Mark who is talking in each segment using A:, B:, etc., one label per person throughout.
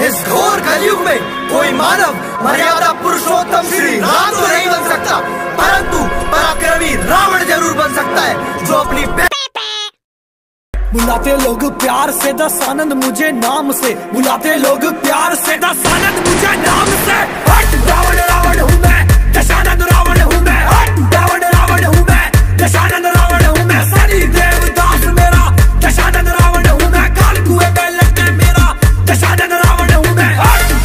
A: इस घोर कलयुग में कोई मानव मर्यादा पुरुषोत्तम श्री राम तो नहीं बन सकता, परंतु पराक्रमी रावण जरूर बन सकता है, जो अपनी
B: बुलाते लोग प्यार से दस आनंद मुझे नाम से, बुलाते लोग प्यार से दस आनंद मुझे नाम से। हट रावण रावण हूँ मैं, दशानंद रावण हूँ मैं। हट रावण रावण हूँ मैं, दशानंद रावण हूँ मैं। सनी देवदास मेरा दशानंद रावण हूँ मैं। काल कुएं में लगने मेरा दशानंद रावण हूँ मैं।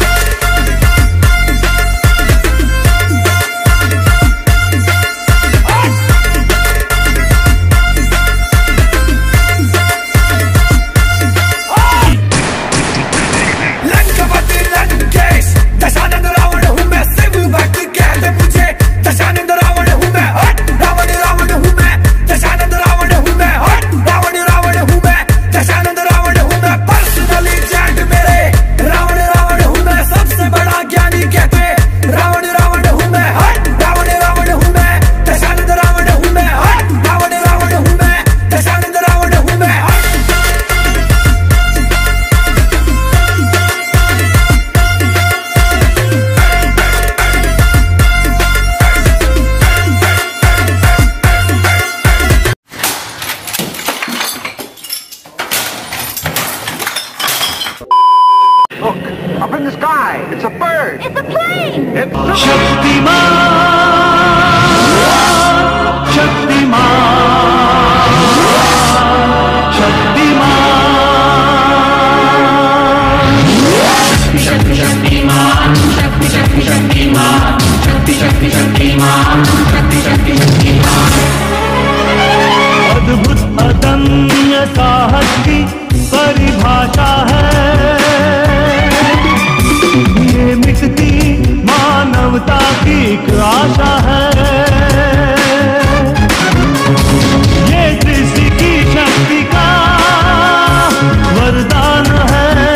B: दशानंद रावण हूँ मैं, शिव भक्त कहते मुझे दशानंद रावण हूँ मैं। हट रावण रावण हूँ मैं, दशानंद रावण हूँ मैं। हट रावण रावण हूँ मैं, दशानंद रावण हूँ मैं। पर्सनली चैट मेरे रावण रावण हूँ मैं, सबसे बड़ा ज्ञानी कहते रावण रावण हूँ मैं। हट रावण रावण हूँ मैं, दशानंद रावण हूँ मैं। हट रावण रावण हूँ मैं, दशानंद रावण हूँ मैं।
C: Look, up in the sky, it's a bird.
D: It's a plane.
C: It's
E: Shaktiman, Shaktiman, Shaktiman, Shakti Shaktiman, Shakti Shakti Shaktiman, Shakti Shakti Shaktiman, Shakti Shakti Shaktiman। अद्भुत अदम्य साहस की परिभाषा है ये, मिटती मानवता की एक आशा है। ये सृष्टि की शक्ति का वरदान है,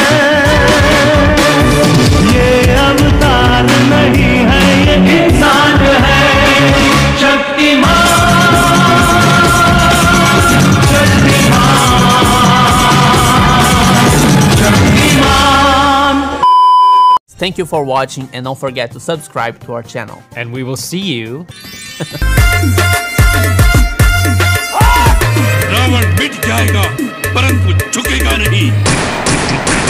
E: ये अवतार नहीं है, ये इंसान है। Shaktimaan,
F: Thank you for watching and don't forget to subscribe to our channel.
G: And we will see you.
H: Ravan मिट जाएगा परंतु झुकेगा नहीं।